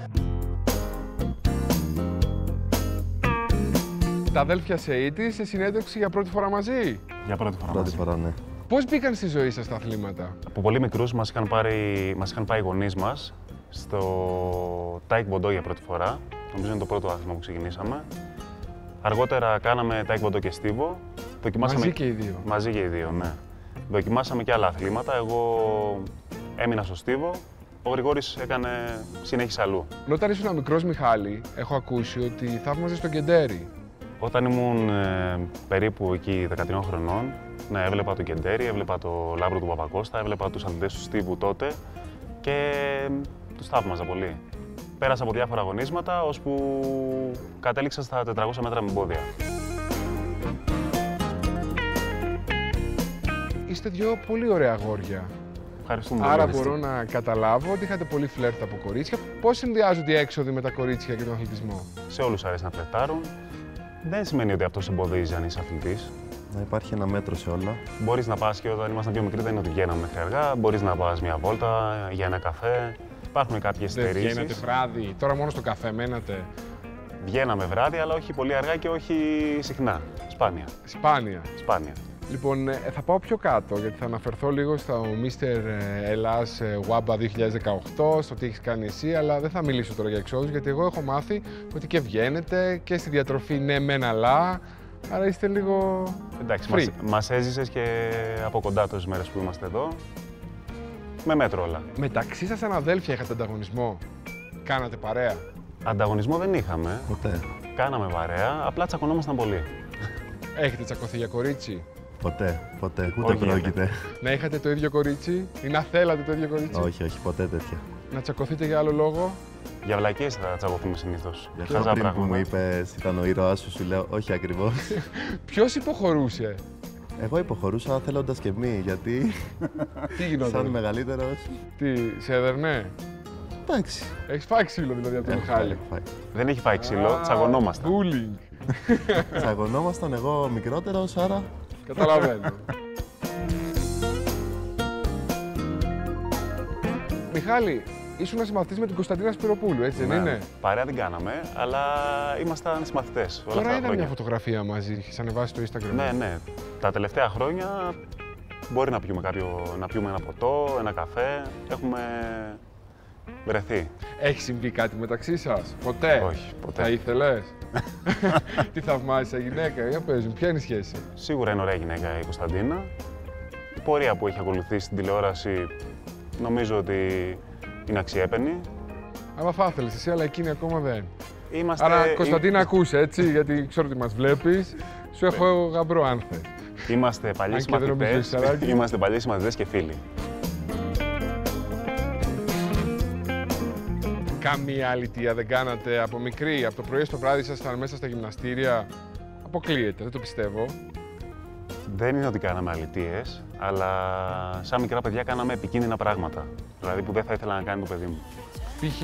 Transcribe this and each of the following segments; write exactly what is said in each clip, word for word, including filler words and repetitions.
Τα αδέλφια Σεΐτη σε συνέντευξη για πρώτη φορά μαζί. Για πρώτη φορά Πρώτη μαζί. φορά, ναι. Πώς μπήκαν στη ζωή σας τα αθλήματα? Από πολύ μικρούς μας είχαν, πάρει, μας είχαν πάει οι γονείς μας στο Taekwondo για πρώτη φορά. Νομίζω είναι το πρώτο άθλημα που ξεκινήσαμε. Αργότερα κάναμε Taekwondo και στίβο. Δοκιμάσαμε... Μαζί και οι δύο. Μαζί και οι δύο, ναι. Δοκιμάσαμε και άλλα αθλήματα. Εγώ έμεινα στο στίβο. Ο Γρηγόρης έκανε, συνέχισε αλλού. Όταν ήσουν μικρός, Μιχάλη, έχω ακούσει ότι θαύμαζες τον κεντέρι. Όταν ήμουν ε, περίπου εκεί δεκατρία χρονών, ναι, έβλεπα το Κεντέρι, έβλεπα το Λάμπρο του Παπακώστα, έβλεπα τους αθλητές του Στίβου τότε και ε, τους θαύμαζα πολύ. Πέρασα από διάφορα αγωνίσματα, ώσπου κατέληξα στα τετρακόσια μέτρα με εμπόδια. Είστε δυο πολύ ωραία αγόρια. Ευχαριστούμε Άρα πολύ. μπορώ να καταλάβω ότι είχατε πολύ φλερτ από κορίτσια. Πώς συνδυάζονται οι έξοδοι με τα κορίτσια και τον αθλητισμό? Σε όλους αρέσει να φλερτάρουν. Δεν σημαίνει ότι αυτό σε εμποδίζει αν είσαι αθλητής. Να υπάρχει ένα μέτρο σε όλα. Μπορείς να πας και όταν ήμασταν πιο μικροί, δεν είναι ότι βγαίναμε μέχρι αργά. Μπορείς να πας μια βόλτα για ένα καφέ. Υπάρχουν κάποιες Δεν στερήσεις. βγαίνατε βράδυ, τώρα μόνο στο καφέ μένατε? Βγαίναμε βράδυ, αλλά όχι πολύ αργά και όχι συχνά. Σπάνια. Σπάνια. Σπάνια. Λοιπόν, ε, θα πάω πιο κάτω, γιατί θα αναφερθώ λίγο στο μίστερ Ελλάς Wamba δύο χιλιάδες δεκαοκτώ, στο τι έχεις κάνει εσύ, αλλά δεν θα μιλήσω τώρα για εξόδους, γιατί εγώ έχω μάθει ότι και βγαίνετε και στη διατροφή ναι μεν αλλά, άρα είστε λίγο Εντάξει, free. μας, μας έζησες και από κοντά τόσες μέρες που είμαστε εδώ. Με μέτρο όλα. Μεταξύ σας σαν αδέλφια είχατε ανταγωνισμό? Κάνατε παρέα? Ανταγωνισμό δεν είχαμε. Ποτέ. Κάναμε παρέα, απλά τσακωνόμασταν πολύ. Έχετε τσακωθεί για κορίτσι? Ποτέ. Ποτέ. Ούτε Όχι, πρόκειται. Να είχατε το ίδιο κορίτσι ή να θέλατε το ίδιο κορίτσι? Όχι, όχι, ποτέ τέτοια. Να τσακωθείτε για άλλο λόγο? Για βλακίες θα τσακωθούμε συνήθως. Για Χαζά αυτό πριν που μου πράγματα. είπες ήταν ο ήρωάς σου, σου λέω όχι ακριβώς. Ποιος υποχωρούσε? Εγώ υποχωρούσα θέλοντας και μη, γιατί Τι γινόταν? σαν μεγαλύτερος. Τι, σε έδερνε? Εντάξει. Έχεις φάει ξύλο δηλαδή από τον Έχω φάει, Μιχάλη? έχω φάει. Δεν έχει φάει ξύλο, τσακωνόμασταν. Bullying. Τσακωνόμασταν εγώ μικρότερος, άρα Καταλαβαίνω. Μιχάλη, ήσουν συμμαθητής με την Κωνσταντίνα Σπυροπούλου, έτσι δεν Ναι, είναι? Παρέα δεν κάναμε, αλλά ήμασταν συμμαθητές όλα Τώρα αυτά τα είδα χρόνια. μια φωτογραφία μαζί, έχεις ανεβάσει στο Instagram. Ναι, ναι. Τα τελευταία χρόνια μπορεί να πιούμε, κάποιο, να πιούμε ένα ποτό, ένα καφέ. Έχουμε βρεθεί. Έχει συμβεί κάτι μεταξύ σας? Ποτέ? Όχι, ποτέ. Θα ήθελες? Τι θαυμάζεις σαν γυναίκα, για πες μου, ποια είναι η σχέση? Σίγουρα είναι ωραία γυναίκα η Κωνσταντίνα. Η πορεία που έχει ακολουθήσει στην τηλεόραση νομίζω ότι είναι αξιέπαινη. Άμα θα ήθελες εσύ, αλλά εκείνη ακόμα δεν. Είμαστε... Άρα, Κωνσταντίνα, ακούσε, έτσι, γιατί ξέρω ότι μας βλέπεις. Σου έχω γαμπρό αν θες. Είμαστε παλιοί Αν και δεν νομίζω συμμαθητές. έχεις ανάγκη. Είμαστε παλιοί συμμαθητές και φίλοι. Καμία αλητεία δεν κάνατε από μικρή, από το πρωί στο βράδυ ήσασταν μέσα στα γυμναστήρια? Αποκλείεται, δεν το πιστεύω. Δεν είναι ότι κάναμε αλητίες, αλλά σαν μικρά παιδιά κάναμε επικίνδυνα πράγματα. Δηλαδή που δεν θα ήθελα να κάνει το παιδί μου. Π.χ.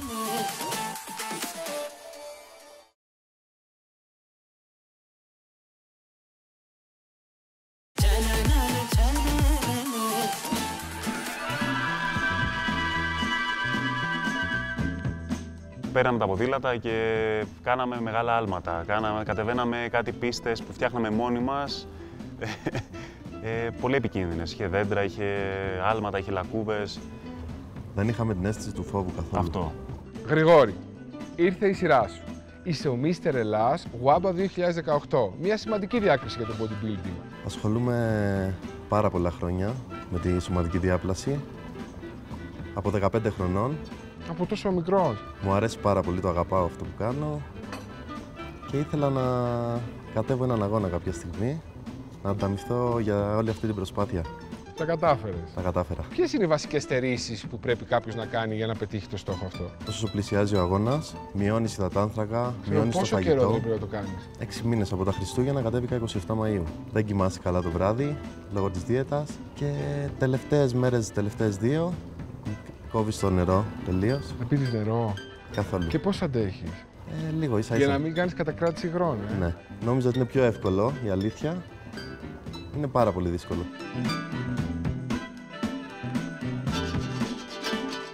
Πέραμε τα ποδήλατα και κάναμε μεγάλα άλματα. Κάναμε, κατεβαίναμε κάτι πίστες που φτιάχναμε μόνοι μας. Ε, πολύ επικίνδυνες. Είχε δέντρα, είχε άλματα, είχε λακκούβες. δεν είχαμε την αίσθηση του φόβου καθόλου. Αυτό. Γρηγόρη, ήρθε η σειρά σου. Είσαι ο μίστερ Ελλάς Wamba δύο χιλιάδες δεκαοκτώ. Μια σημαντική διάκριση για το bodybuilding. Ασχολούμαι πάρα πολλά χρόνια με τη σωματική διάπλαση. Από δεκαπέντε χρονών. Από τόσο μικρός. Μου αρέσει πάρα πολύ, το αγαπάω αυτό που κάνω. Και ήθελα να κατέβω έναν αγώνα κάποια στιγμή, να ανταμυφθώ για όλη αυτή την προσπάθεια. Τα κατάφερες. Τα κατάφερα. Ποιες είναι οι βασικές στερήσεις που πρέπει κάποιος να κάνει για να πετύχει το στόχο αυτό? Όσο πλησιάζει ο αγώνας, μειώνεις υδατάνθρακα, μειώνεις το Πόσο καιρό φαγητό. δεν πρέπει να το κάνεις? Έξι μήνες από τα Χριστούγεννα κατέβηκα είκοσι επτά Μαΐου. Δεν κοιμάσαι καλά το βράδυ, λόγω της δίαιτας. Και τελευταίες μέρες, τελευταίες δύο, κόβεις το νερό τελείως. Να πίνεις νερό. Καθόλου. Και πώς αντέχεις? Ε, λίγο ίσα Για ίσα. να μην κάνεις κατακράτηση υγρών, ε. Ναι. Νόμιζα ότι είναι πιο εύκολο, η αλήθεια. Είναι πάρα πολύ δύσκολο.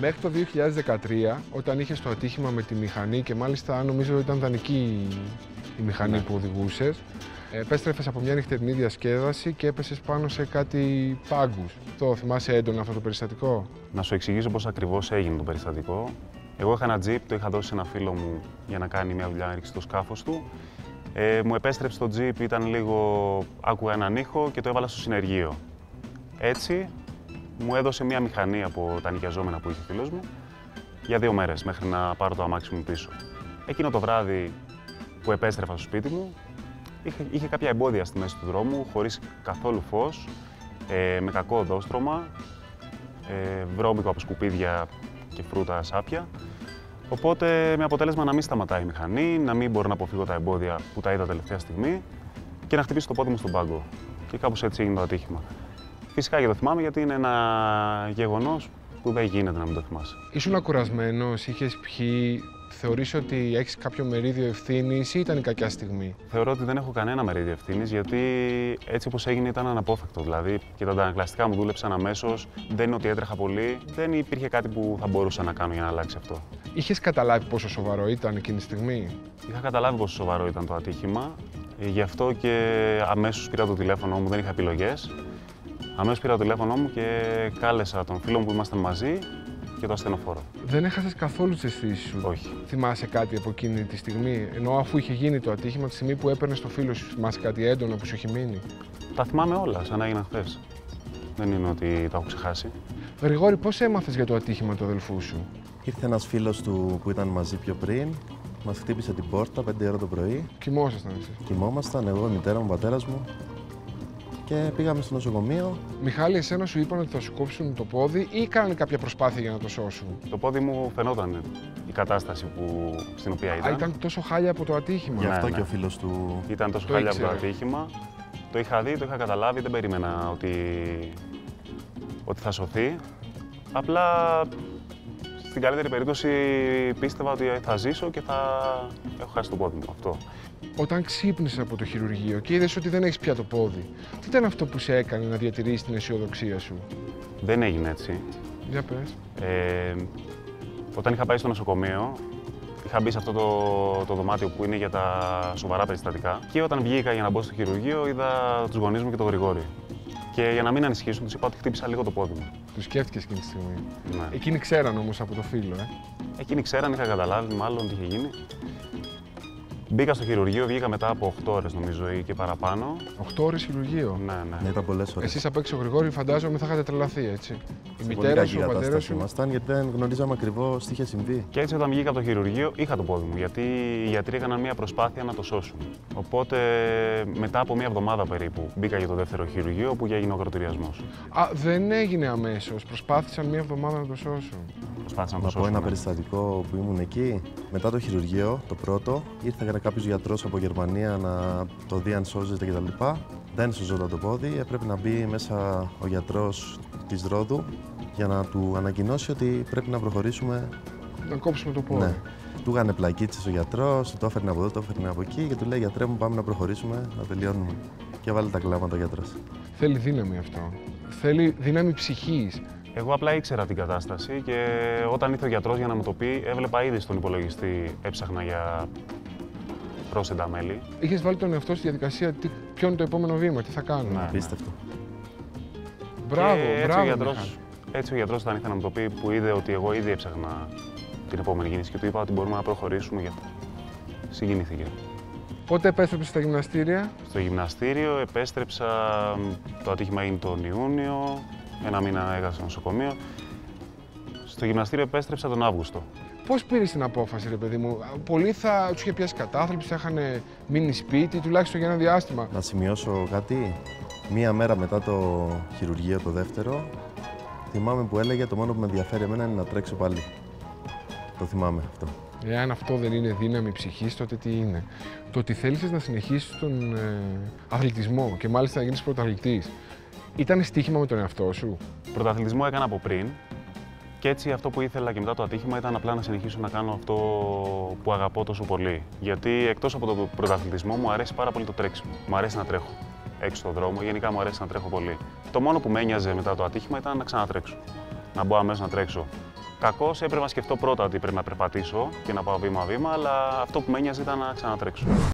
Μέχρι το δύο χιλιάδες δεκατρία, όταν είχες το ατύχημα με τη μηχανή και μάλιστα νομίζω ήταν δανεική η μηχανή ναι. που οδηγούσες, επέστρεφες από μια νυχτερινή διασκέδαση και έπεσες πάνω σε κάτι πάγκους. Το θυμάσαι έντονα αυτό το περιστατικό? Να σου εξηγήσω πώς ακριβώς έγινε το περιστατικό. Εγώ είχα ένα τζιπ, το είχα δώσει σε ένα φίλο μου για να κάνει μια δουλειά, να ρίξει το σκάφος του. Ε, μου επέστρεψε το τζιπ, ήταν λίγο, άκουγα έναν ήχο και το έβαλα στο συνεργείο. Έτσι, μου έδωσε μια μηχανή από τα νοικιαζόμενα που είχε ο φίλος μου για δύο μέρες, μέχρι να πάρω το αμάξι μου πίσω. Εκείνο το βράδυ που επέστρεφα στο σπίτι μου, είχε, είχε κάποια εμπόδια στη μέση του δρόμου, χωρίς καθόλου φως, ε, με κακό οδόστρωμα, ε, βρώμικο από σκουπίδια και φρούτα σάπια. Οπότε με αποτέλεσμα να μην σταματάει η μηχανή, να μην μπορώ να αποφύγω τα εμπόδια που τα είδα τελευταία στιγμή και να χτυπήσω το πόδι μου στον πάγκο. Και κάπως έτσι έγινε το ατύχημα. Φυσικά και το θυμάμαι γιατί είναι ένα γεγονός που δεν γίνεται να μην το θυμάσαι. Ήσουν κουρασμένος, είχες πιει, θεωρείς ότι έχεις κάποιο μερίδιο ευθύνης ή ήταν η κακιά στιγμή? Θεωρώ ότι δεν έχω κανένα μερίδιο ευθύνης γιατί έτσι όπως έγινε ήταν αναπόφευκτο. Δηλαδή και τα αντανακλαστικά μου δούλεψαν αμέσως, δεν είναι ότι έτρεχα πολύ, δεν υπήρχε κάτι που θα μπορούσα να κάνω για να αλλάξει αυτό. Είχες καταλάβει πόσο σοβαρό ήταν εκείνη τη στιγμή? Είχα καταλάβει πόσο σοβαρό ήταν το ατύχημα, γι' αυτό και αμέσως πήρα το τηλέφωνο μου, δεν είχα επιλογές. Αμέσως πήρα το τηλέφωνο μου και κάλεσα τον φίλο μου που ήμασταν μαζί και το ασθενοφόρο. Δεν έχασες καθόλου τις αισθήσεις σου? Όχι. Θυμάσαι κάτι από εκείνη τη στιγμή, ενώ αφού είχε γίνει το ατύχημα, τη στιγμή που έπαιρνες το φίλο σου, θυμάσαι κάτι έντονο που σου έχει μείνει? Τα θυμάμαι όλα, σαν να έγιναν χθες. Δεν είναι ότι τα έχω ξεχάσει. Γρηγόρη, πώς έμαθες για το ατύχημα του αδελφού σου? Ήρθε ένας φίλος του που ήταν μαζί πιο πριν, μας χτύπησε την πόρτα πέντε ώρα το πρωί. Κοιμόσασταν εσείς? Κοιμόμασταν, εγώ, η μητέρα μου, ο πατέρας μου. Και πήγαμε στο νοσοκομείο. Μιχάλη, εσένα σου είπαν ότι θα σου κόψουν το πόδι ή κάνανε κάποια προσπάθεια για να το σώσουν? Το πόδι μου φαινόταν η κατάσταση που, στην οποία ήταν. Α, ήταν τόσο χάλια από το ατύχημα. Γι' αυτό ναι, ναι. και ο φίλος του. Ήταν τόσο το χάλια ήξερε. από το ατύχημα. Το είχα δει, το είχα καταλάβει, δεν περίμενα ότι, ότι θα σωθεί. Απλά στην καλύτερη περίπτωση πίστευα ότι θα ζήσω και θα έχω χάσει το πόδι μου. Αυτό. Όταν ξύπνησες από το χειρουργείο και είδες ότι δεν έχεις πια το πόδι, τι ήταν αυτό που σε έκανε να διατηρήσεις την αισιοδοξία σου? Δεν έγινε έτσι. Για πες. Ε, όταν είχα πάει στο νοσοκομείο, είχα μπει σε αυτό το, το δωμάτιο που είναι για τα σοβαρά περιστατικά και όταν βγήκα για να μπω στο χειρουργείο, είδα τους γονείς μου και τον Γρηγόρη. Και για να μην ανησυχήσουν, τους είπα ότι χτύπησα λίγο το πόδι μου. Τους σκέφτηκες εκείνη τη στιγμή? Ναι. Εκείνοι ξέραν όμως από το φίλο, ε. Εκείνοι ξέραν, είχα καταλάβει μάλλον τι είχε γίνει. Μπήκα στο χειρουργείο, βγήκα μετά από οκτώ ώρες νομίζω ή και παραπάνω. οκτώ ώρες χειρουργείο. Ναι, ναι. Ναι, ήταν πολλές ώρες. Εσείς απ' έξω, Γρηγόρη, φαντάζομαι θα είχατε τρελαθεί, έτσι. Η Σε μητέρα πολύ σου, ο κακή πατέρας κατάσταση σου. ήμασταν, γιατί δεν γνωρίζαμε ακριβώς τι είχε συμβεί. Και έτσι όταν βγήκα από το χειρουργείο είχα το πόδι μου, γιατί οι γιατροί έκαναν μια προσπάθεια να το σώσουν. Οπότε μετά από μια εβδομάδα περίπου μπήκα για το δεύτερο χειρουργείο, όπου έγινε ο ακροτηριασμός. Α, δεν έγινε αμέσως. Προσπάθησαν μια εβδομάδα να το σώσουν. Προσπάθησαν να Να το πω σώσουν. ένα ναι. περιστατικό που ήμουν εκεί. Μετά το χειρουργείο, το πρώτο, ήρθε κάποιος γιατρός από Γερμανία να το δει αν σώζεται κτλ. Δεν σωζόταν το πόδι, έπρεπε να μπει μέσα ο γιατρός της Ρόδου για να του ανακοινώσει ότι πρέπει να προχωρήσουμε. Να κόψουμε το πόδι. Ναι. Του είχαν πλακίτσες ο γιατρός, του το έφερνε από εδώ, το έφερνε από εκεί και του λέει: Γιατρέ μου, πάμε να προχωρήσουμε, να τελειώνουμε. Και βάλε τα κλάματα ο γιατρός. Θέλει δύναμη αυτό. Θέλει δύναμη ψυχής. Εγώ απλά ήξερα την κατάσταση και όταν ήρθε ο γιατρός για να μου το πει, έβλεπα ήδη στον υπολογιστή, έψαχνα για πρόσθετα μέλη. Είχες βάλει τον εαυτό στη διαδικασία, τι, ποιο είναι το επόμενο βήμα, τι θα κάνουμε. Ναι. Απίστευτο. Μπράβο, και έτσι μπράβο. ο γιατρός, Μιχάλη. έτσι ο γιατρός όταν ήρθε να μου το πει, που είδε ότι εγώ ήδη έψαχνα την επόμενη κίνηση και του είπα ότι μπορούμε να προχωρήσουμε γι' αυτό. Συγκινήθηκε. Πότε επέστρεψες στα γυμναστήρια? Στο γυμναστήριο επέστρεψα, το ατύχημα έγινε τον Ιούνιο, ένα μήνα έγραψα στο νοσοκομείο. Στο γυμναστήριο επέστρεψα τον Αύγουστο. Πώς πήρες την απόφαση, ρε παιδί μου? Πολλοί θα τους είχε πιάσει κατάθλιψη, θα είχαν μείνει σπίτι, τουλάχιστον για ένα διάστημα. Να σημειώσω κάτι. Μία μέρα μετά το χειρουργείο, το δεύτερο, θυμάμαι που έλεγε: Το μόνο που με ενδιαφέρει εμένα είναι να τρέξω πάλι. Το θυμάμαι αυτό. Εάν αυτό δεν είναι δύναμη ψυχής, τότε τι είναι? Το ότι θέλησες να συνεχίσεις τον ε, αθλητισμό και μάλιστα να γίνεις πρωταθλητής, ήταν στοίχημα με τον εαυτό σου? Πρωταθλητισμό έκανα από πριν και έτσι αυτό που ήθελα και μετά το ατύχημα ήταν απλά να συνεχίσω να κάνω αυτό που αγαπώ τόσο πολύ. Γιατί εκτός από τον πρωταθλητισμό μου αρέσει πάρα πολύ το τρέξιμο. Μου αρέσει να τρέχω έξω στον δρόμο, γενικά μου αρέσει να τρέχω πολύ. Το μόνο που με ένοιαζε μετά το ατύχημα ήταν να ξανατρέξω. Να μπω αμέσως να τρέξω Κακώς έπρεπε να σκεφτώ πρώτα ότι πρέπει να περπατήσω και να πάω βήμα-βήμα, αλλά αυτό που με ένοιαζε ήταν να ξανατρέξω.